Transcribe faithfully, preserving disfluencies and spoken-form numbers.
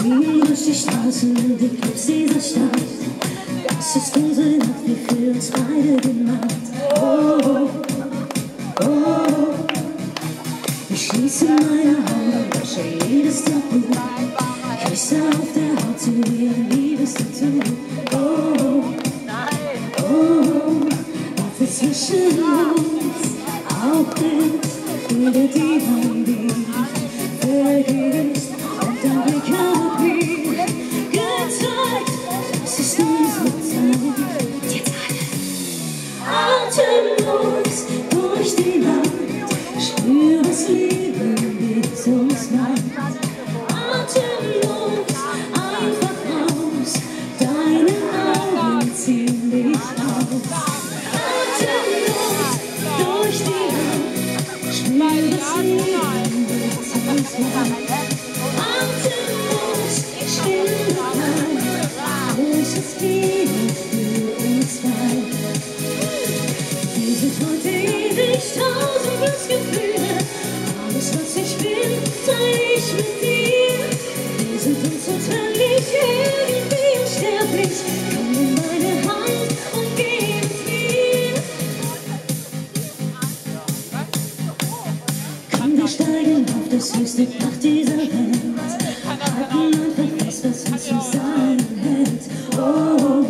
Ziehen durch die Straßen in die Clubs dieser Stadt. Das ist unsere Nacht, wie für uns beide gemacht. Oh, oh, oh. Ich schließe meine Augen, wasche jedes Tabu. Küsse auf der Haut zu dir, Liebestattoo. Oh, oh, oh. Was ist zwischen uns auch ist, würde die Hand liegen. Vergisst und dann bekannt wie gezeigt. Das ist unsere Zeit. Jetzt alle atemlos durch die Nacht. Spür das Leben mit uns weit. Atemlos einfach raus. Deine Augen ziehen dich aus. Atemlos durch die Nacht. Spür das Leben mit uns weit. Atemlos, still bleibt. Großes Leben für uns weit. Wir sind heute ewig, tausend Glücksgefühle. Alles, was ich bin, teile ich mit dir. Wir sind unzertrennlich, irgendwie unsterblich. Komm in meine Hand und geh mit mir. Komm, wir steigen auf das höchste Dach dieser Welt. Halten einfach fest, was uns zusammenhält. Oh,